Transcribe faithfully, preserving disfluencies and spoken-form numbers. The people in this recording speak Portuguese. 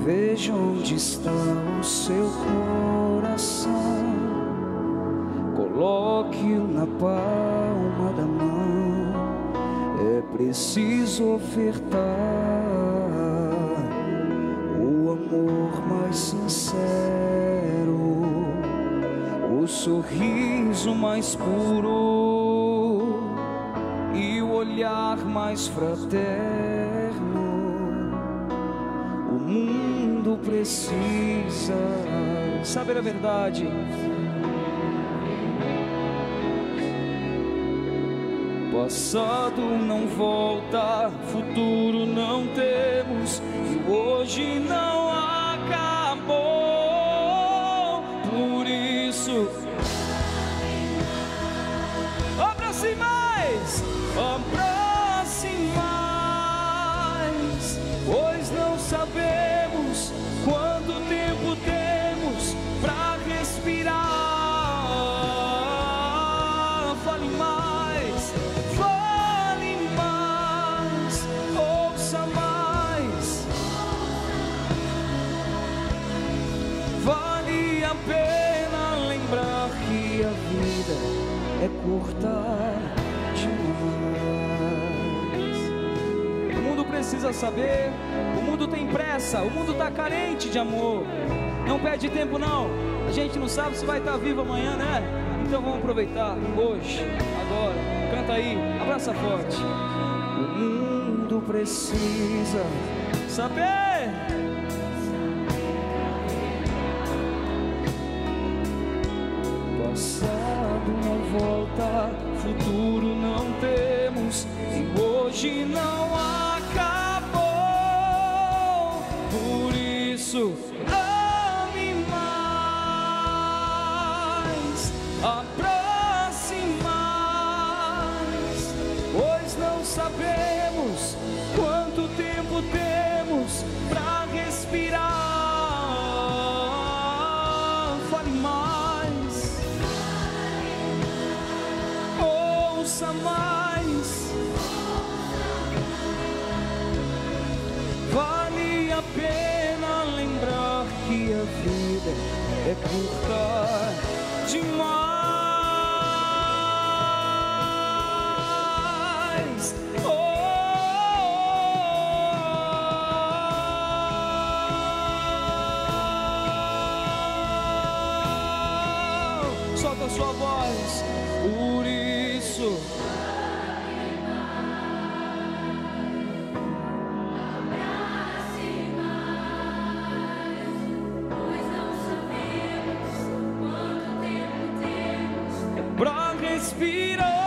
Veja onde está o seu coração, coloque-o na palma da mão. É preciso ofertar o amor mais sincero, o sorriso mais puro e o olhar mais fraterno. O mundo precisa saber a verdade. Passado não volta, futuro não temos, e hoje não acabou. Por isso, abra-se mais, abra-se mais, pois não sabemos quanto tempo temos pra respirar. Fale mais, fale mais, ouça mais. Vale a pena lembrar que a vida é curta demais. O mundo precisa saber, o mundo tem pressa, o mundo tá carente de amor. Não perde tempo não, a gente não sabe se vai estar vivo amanhã, né? Então vamos aproveitar hoje, agora. Canta aí, abraça forte. O mundo precisa saber. Passado não volta, futuro não temos, e hoje não acabou. Por isso, ame mais, abrace mais, pois não sabemos quanto tempo temos pra respirar. Fale mais, ouça mais. Vale a pena lembrar que a vida é curta demais. Oh, solta a sua voz. Por isso, pra respirar.